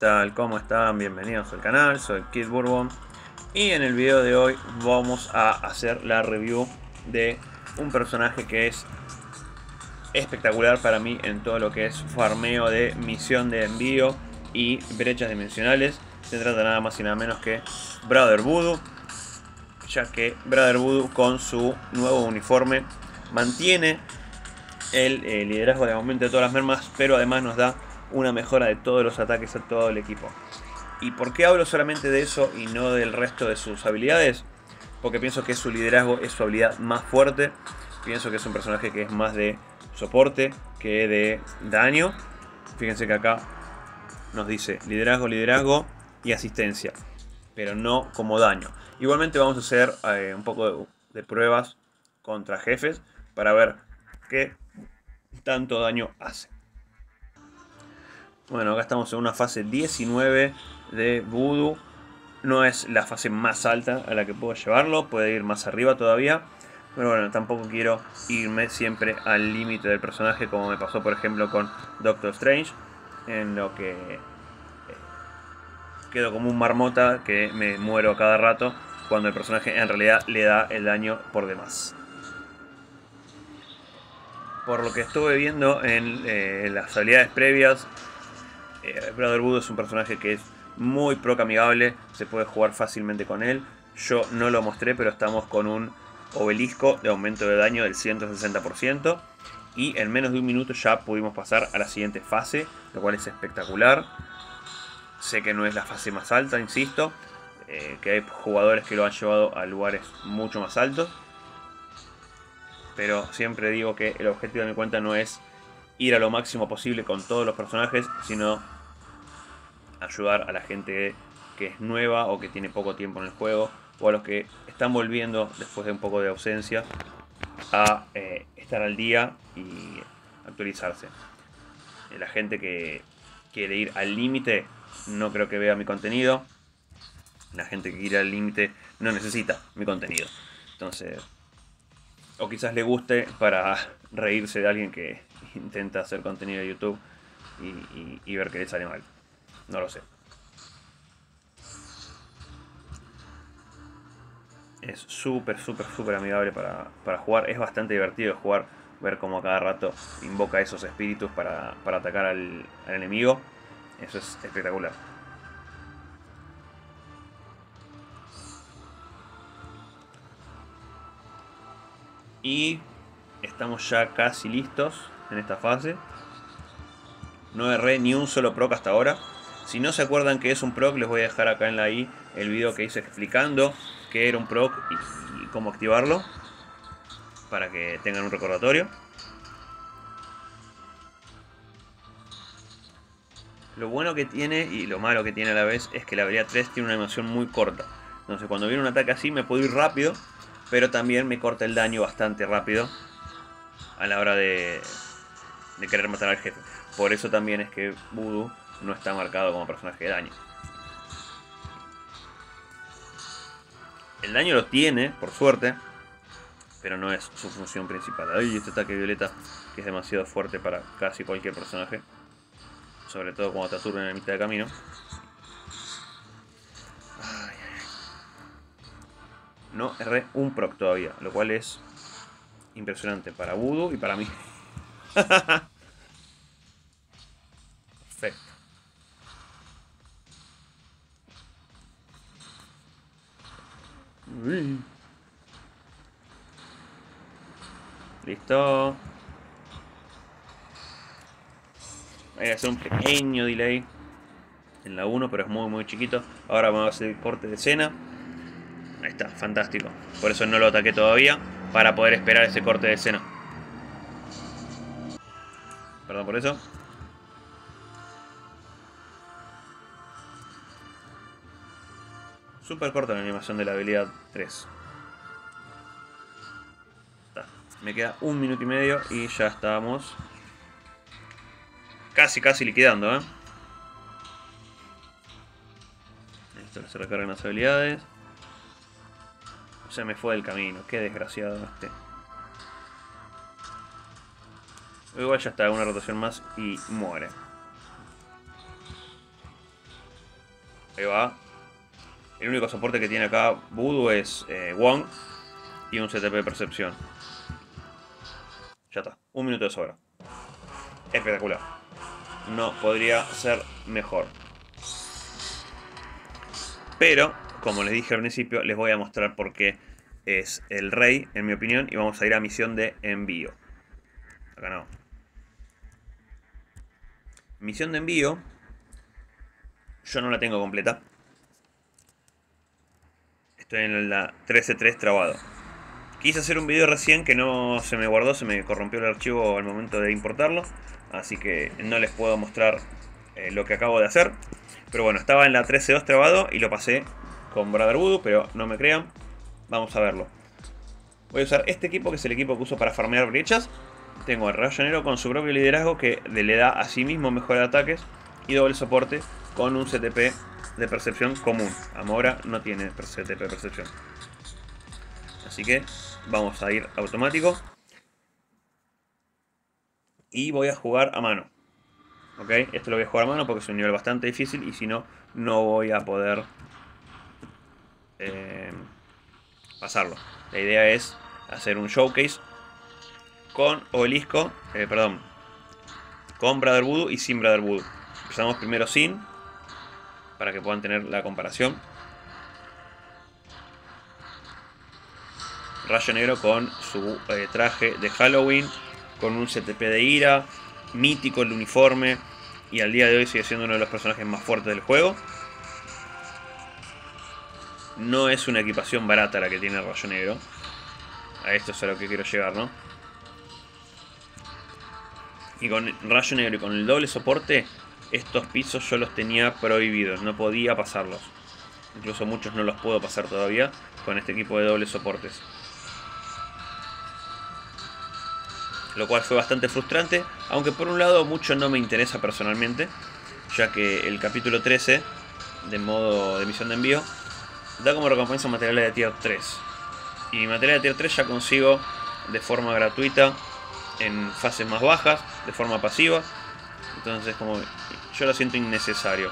Tal, ¿cómo están? Bienvenidos al canal, soy Kid Bourbon y en el video de hoy vamos a hacer la review de un personaje que es espectacular para mí en todo lo que es farmeo de misión de envío y brechas dimensionales. Se trata nada más y nada menos que Brother Voodoo, ya que Brother Voodoo con su nuevo uniforme mantiene el liderazgo de aumento de todas las mermas, pero además nos da una mejora de todos los ataques a todo el equipo. ¿Y por qué hablo solamente de eso y no del resto de sus habilidades? Porque pienso que su liderazgo es su habilidad más fuerte. Pienso que es un personaje que es más de soporte que de daño. Fíjense que acá nos dice liderazgo, liderazgo y asistencia, pero no como daño. Igualmente vamos a hacer un poco de pruebas contra jefes para ver qué tanto daño hace. Bueno, acá estamos en una fase 19 de Voodoo. No es la fase más alta a la que puedo llevarlo, puede ir más arriba todavía. Pero bueno, tampoco quiero irme siempre al límite del personaje, como me pasó por ejemplo con Doctor Strange, en lo que quedo como un marmota que me muero a cada rato, cuando el personaje en realidad le da el daño por demás. Por lo que estuve viendo en las habilidades previas, Brother Voodoo es un personaje que es muy proc amigable, se puede jugar fácilmente con él. Yo no lo mostré, pero estamos con un obelisco de aumento de daño del 160%. Y en menos de un minuto ya pudimos pasar a la siguiente fase, lo cual es espectacular. Sé que no es la fase más alta, insisto, que hay jugadores que lo han llevado a lugares mucho más altos. Pero siempre digo que el objetivo de mi cuenta no es ir a lo máximo posible con todos los personajes, sino ayudar a la gente que es nueva o que tiene poco tiempo en el juego, o a los que están volviendo después de un poco de ausencia a estar al día y actualizarse. La gente que quiere ir al límite no creo que vea mi contenido. La gente que quiere ir al límite no necesita mi contenido. Entonces, o quizás le guste para reírse de alguien que intenta hacer contenido de YouTube y ver que le sale mal. No lo sé. Es súper amigable para jugar. Es bastante divertido jugar, ver cómo a cada rato invoca esos espíritus para atacar al enemigo. Eso es espectacular. Y estamos ya casi listos en esta fase. No erré ni un solo proc hasta ahora. Si no se acuerdan que es un proc, les voy a dejar acá en la i el video que hice explicando qué era un proc y cómo activarlo, para que tengan un recordatorio. Lo bueno que tiene y lo malo que tiene a la vez es que la habilidad 3 tiene una animación muy corta. Entonces cuando viene un ataque así me puedo ir rápido, pero también me corta el daño bastante rápido a la hora de querer matar al jefe. Por eso también es que Voodoo no está marcado como personaje de daño. El daño lo tiene, por suerte, pero no es su función principal. Ay, este ataque violeta que es demasiado fuerte para casi cualquier personaje. Sobre todo cuando te aturden en la mitad de camino. Ay. No erré un proc todavía, lo cual es impresionante para Voodoo y para mí. Perfecto. Listo. Voy a hacer un pequeño delay en la 1, pero es muy chiquito. Ahora vamos a hacer el corte de escena. Ahí está, fantástico. Por eso no lo ataqué todavía, para poder esperar ese corte de escena. Perdón por eso. Súper corta la animación de la habilidad 3. Está. Me queda un minuto y medio y ya estamos casi liquidando, Listo, se recargan las habilidades. Se me fue del camino, qué desgraciado este. Igual ya está, una rotación más y muere. Ahí va. El único soporte que tiene acá Voodoo es Wong y un CTP de percepción. Ya está. 1 minuto de sobra. Espectacular. No podría ser mejor. Pero, como les dije al principio, les voy a mostrar por qué es el rey, en mi opinión. Y vamos a ir a misión de envío. Acá no. Misión de envío. Yo no la tengo completa. Estoy en la 13.3 trabado. Quise hacer un video recién que no se me guardó, se me corrompió el archivo al momento de importarlo. Así que no les puedo mostrar lo que acabo de hacer. Pero bueno, estaba en la 13.2 trabado y lo pasé con Brother Voodoo, pero no me crean. Vamos a verlo. Voy a usar este equipo, que es el equipo que uso para farmear brechas. Tengo al Rayo Negro con su propio liderazgo, que le da a sí mismo mejor ataques y doble soporte con un CTP de percepción común. Amora no tiene CTP de percepción. Así que vamos a ir automático. Y voy a jugar a mano. Ok, esto lo voy a jugar a mano porque es un nivel bastante difícil. Y si no, no voy a poder pasarlo. La idea es hacer un showcase con Obelisco, con Brother Voodoo y sin Brother Voodoo. Empezamos primero sin, para que puedan tener la comparación. Rayo Negro con su traje de Halloween, con un CTP de ira, mítico el uniforme, y al día de hoy sigue siendo uno de los personajes más fuertes del juego. No es una equipación barata la que tiene Rayo Negro. A esto es a lo que quiero llegar, ¿no? Y con Rayo Negro y con el doble soporte, estos pisos yo los tenía prohibidos, no podía pasarlos. Incluso muchos no los puedo pasar todavía con este equipo de dobles soportes. Lo cual fue bastante frustrante, aunque por un lado mucho no me interesa personalmente, ya que el capítulo 13 de modo de misión de envío da como recompensa materiales de tier 3. Y materiales de tier 3 ya consigo de forma gratuita en fases más bajas, de forma pasiva. Entonces como yo lo siento innecesario.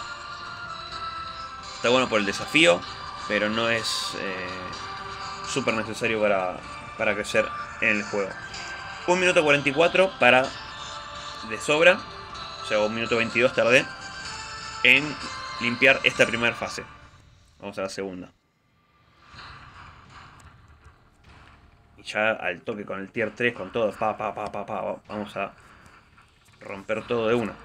Está bueno por el desafío, pero no es súper necesario para crecer en el juego. 1 minuto 44 para de sobra, o sea 1 minuto 22 tardé en limpiar esta primera fase. Vamos a la segunda. Y ya al toque con el tier 3, con todo, vamos a romper todo de una.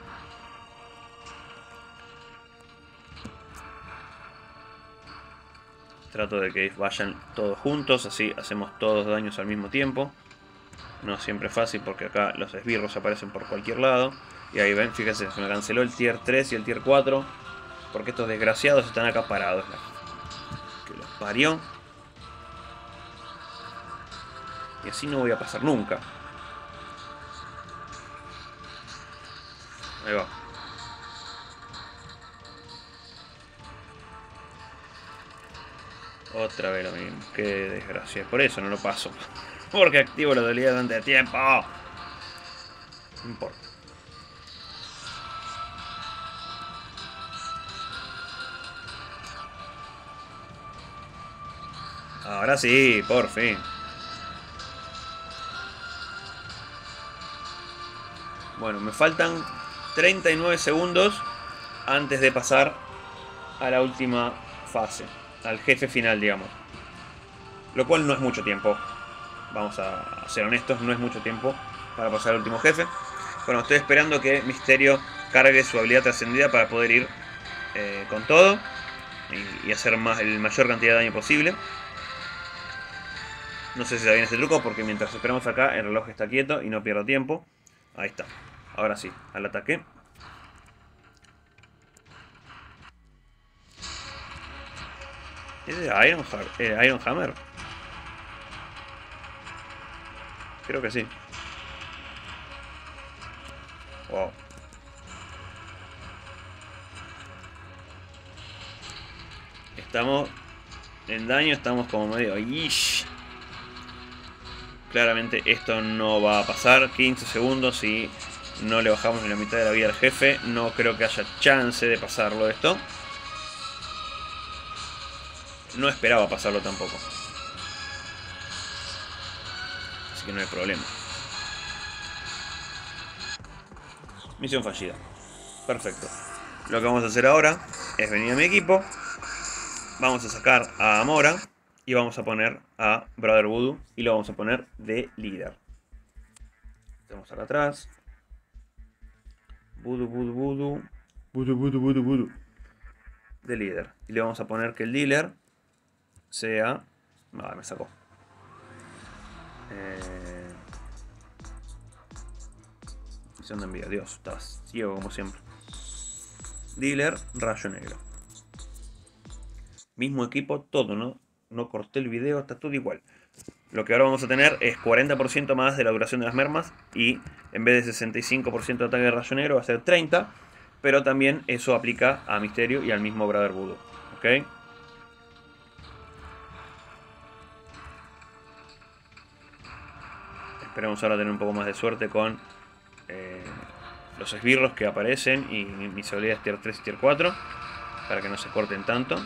Trato de que vayan todos juntos, así hacemos todos daños al mismo tiempo. No siempre es fácil porque acá los esbirros aparecen por cualquier lado. Y ahí ven, fíjense, se me canceló el tier 3 y el tier 4. Porque estos desgraciados están acá parados. Que los parió. Y así no voy a pasar nunca. Ahí va. Otra vez lo mismo. Qué desgracia. Por eso no lo paso. Porque activo la habilidad antes de tiempo. No importa. Ahora sí, por fin. Bueno, me faltan 39 segundos antes de pasar a la última fase. Al jefe final, digamos. Lo cual no es mucho tiempo. Vamos a ser honestos, no es mucho tiempo para pasar al último jefe. Bueno, estoy esperando que Misterio cargue su habilidad trascendida para poder ir con todo y hacer el mayor cantidad de daño posible. No sé si está bien este truco porque mientras esperamos acá el reloj está quieto y no pierdo tiempo. Ahí está. Ahora sí, al ataque. ¿Es de Iron Hammer? Creo que sí. Wow. Estamos en daño, estamos como medio... ¡Ish! Claramente esto no va a pasar. 15 segundos y no le bajamos ni la mitad de la vida al jefe. No creo que haya chance de pasarlo esto. no esperaba pasarlo tampoco. Así que no hay problema. Misión fallida. Perfecto. Lo que vamos a hacer ahora es venir a mi equipo. Vamos a sacar a Mora. Y vamos a poner a Brother Voodoo. Y lo vamos a poner de líder. Vamos acá atrás. Voodoo, Voodoo, Voodoo. Voodoo, Voodoo, Voodoo, Voodoo. De líder. Y le vamos a poner que el dealer sea... Ah, me sacó. Misión de envío. Dios, estás ciego como siempre. Dealer, rayo negro. Mismo equipo, todo, ¿no? No corté el video, está todo igual. Lo que ahora vamos a tener es 40% más de la duración de las mermas. Y en vez de 65% de ataque de rayo negro va a ser 30%. Pero también eso aplica a Misterio y al mismo Brother Voodoo. ¿Ok? Esperemos ahora tener un poco más de suerte con los esbirros que aparecen y mis habilidades tier 3 y tier 4. Para que no se corten tanto.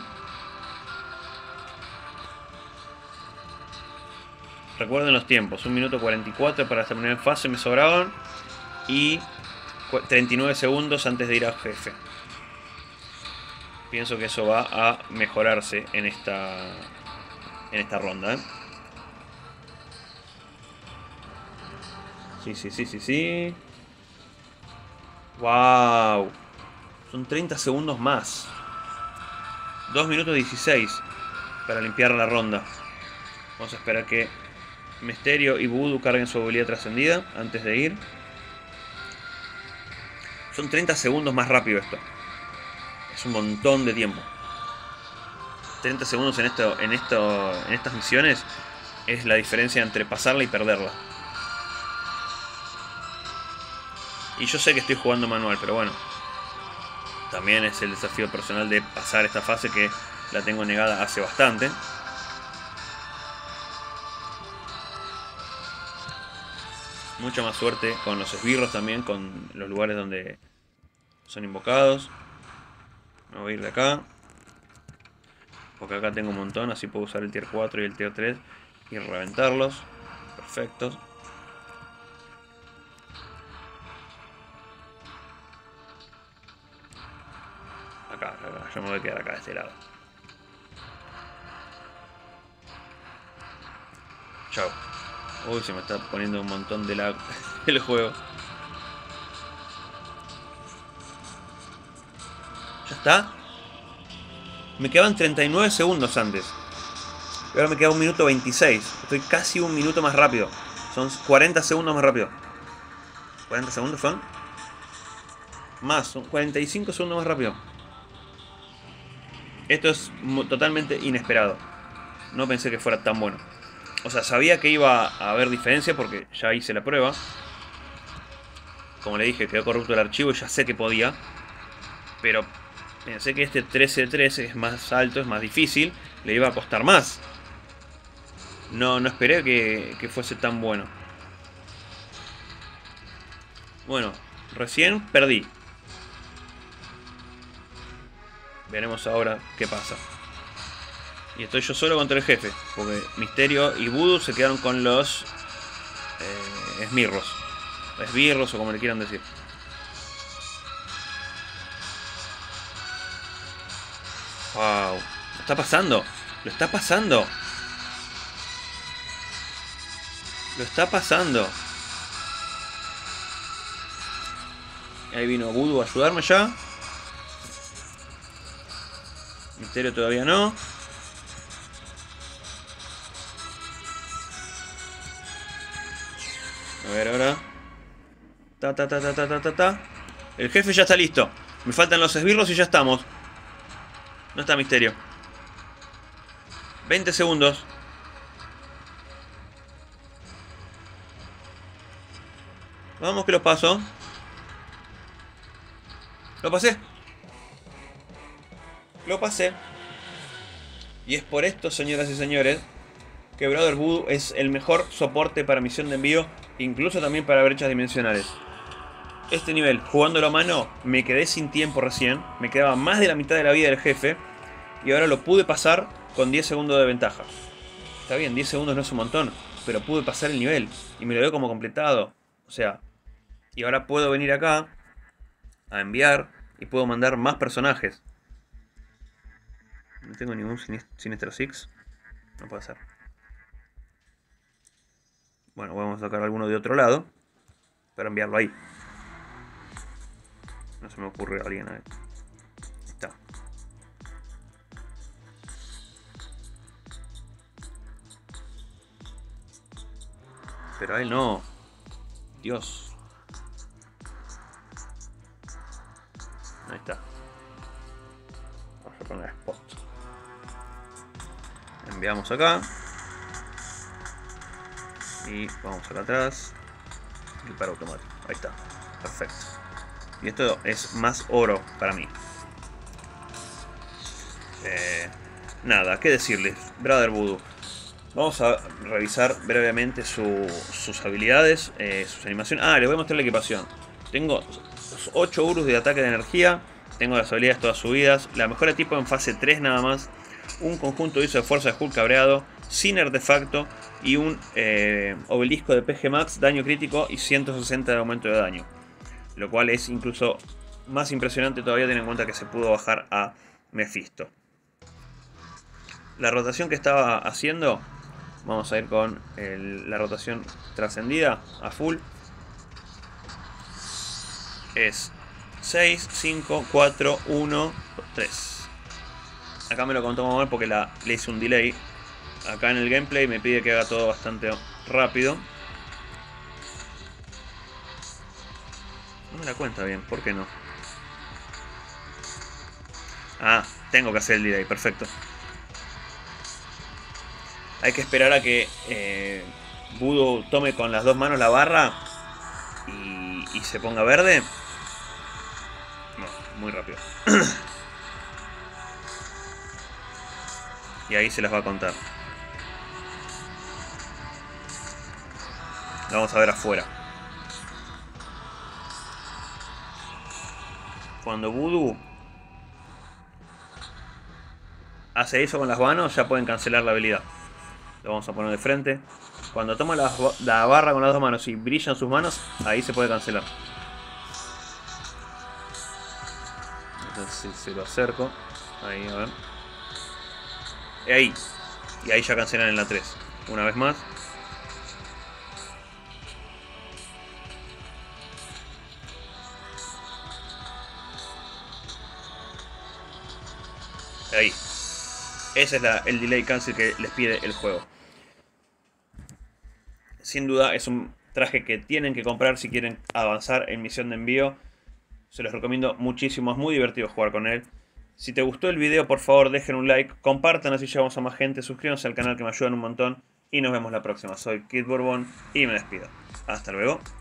Recuerden los tiempos. 1 minuto 44 para esta primera fase me sobraban. Y 39 segundos antes de ir al jefe. Pienso que eso va a mejorarse en esta ronda. Sí. ¡Wow! Son 30 segundos más. 2 minutos 16 para limpiar la ronda. Vamos a esperar que Misterio y Voodoo carguen su habilidad trascendida antes de ir. Son 30 segundos más rápido esto. Es un montón de tiempo. 30 segundos en estas misiones es la diferencia entre pasarla y perderla. Y yo sé que estoy jugando manual, pero bueno. También es el desafío personal de pasar esta fase que la tengo negada hace bastante. Mucha más suerte con los esbirros también, con los lugares donde son invocados. Me voy a ir de acá. Porque acá tengo un montón, así puedo usar el tier 4 y el tier 3 y reventarlos. Perfectos. Acá, yo me voy a quedar acá de este lado. Chao. Uy, se me está poniendo un montón de lag el juego. ¿Ya está? Me quedaban 39 segundos antes. Y ahora me queda 1 minuto 26. Estoy casi 1 minuto más rápido. Son 40 segundos más rápido. ¿40 segundos son? Más, son 45 segundos más rápido. Esto es totalmente inesperado. No pensé que fuera tan bueno. O sea, sabía que iba a haber diferencia porque ya hice la prueba. Como le dije, quedó corrupto el archivo y ya sé que podía. Pero pensé que este 13-13 es más alto, es más difícil. Le iba a costar más. No esperé que fuese tan bueno. Bueno, recién perdí. Veremos ahora qué pasa. Y estoy yo solo contra el jefe. Porque Misterio y Voodoo se quedaron con los esmirros. Esbirros o como le quieran decir. Wow. Lo está pasando. Lo está pasando. Lo está pasando. Ahí vino Voodoo a ayudarme ya. Misterio todavía no. A ver ahora. El jefe ya está listo. Me faltan los esbirros y ya estamos. No está Misterio. 20 segundos. Vamos que lo paso. Lo pasé. Lo pasé. Y es por esto, señoras y señores, que Brother Voodoo es el mejor soporte para misión de envío, incluso también para brechas dimensionales. Este nivel, jugándolo a mano, me quedé sin tiempo recién. Me quedaba más de la mitad de la vida del jefe. Y ahora lo pude pasar con 10 segundos de ventaja. Está bien, 10 segundos no es un montón, pero pude pasar el nivel y me lo veo como completado. O sea, y ahora puedo venir acá a enviar y puedo mandar más personajes. No tengo ningún Sinister Six. No puede ser. Bueno, vamos a sacar alguno de otro lado para enviarlo ahí. No se me ocurre alguien ahí. Está. Pero a él no. Dios. Ahí está. Vamos a poner spot. Enviamos acá. Y vamos acá atrás. Y para automático. Ahí está. Perfecto. Y esto es más oro para mí. Nada, qué decirles. Brother Voodoo. Vamos a revisar brevemente sus habilidades, sus animaciones. Ah, les voy a mostrar la equipación. Tengo 8 Urus de ataque de energía. Tengo las habilidades todas subidas. La mejora tipo en fase 3 nada más. Un conjunto de ISO de fuerza de Hulk cabreado. Sin artefacto. Y un obelisco de PG Max, daño crítico y 160 de aumento de daño. Lo cual es incluso más impresionante todavía teniendo en cuenta que se pudo bajar a Mephisto. La rotación que estaba haciendo, vamos a ir con la rotación trascendida a full. Es 6, 5, 4, 1, 3. Acá me lo contó mal porque le hice un delay. Acá en el gameplay me pide que haga todo bastante rápido. No me la cuenta bien, ¿por qué no? Ah, tengo que hacer el delay, perfecto. Hay que esperar a que Voodoo tome con las dos manos la barra y se ponga verde. No, muy rápido. Y ahí se las va a contar. La vamos a ver afuera. Cuando Voodoo hace eso con las manos, ya pueden cancelar la habilidad. Lo vamos a poner de frente. Cuando toma la barra con las dos manos y brillan sus manos, ahí se puede cancelar. Entonces se lo acerco. Ahí, a ver. Ahí. Y ahí ya cancelan en la 3. Una vez más. Ahí. Ese es el delay cancel que les pide el juego. Sin duda es un traje que tienen que comprar si quieren avanzar en misión de envío. Se los recomiendo muchísimo, es muy divertido jugar con él. Si te gustó el video, por favor dejen un like, compartan así llegamos a más gente, suscríbanse al canal que me ayudan un montón y nos vemos la próxima. Soy Kid Bourbon y me despido. Hasta luego.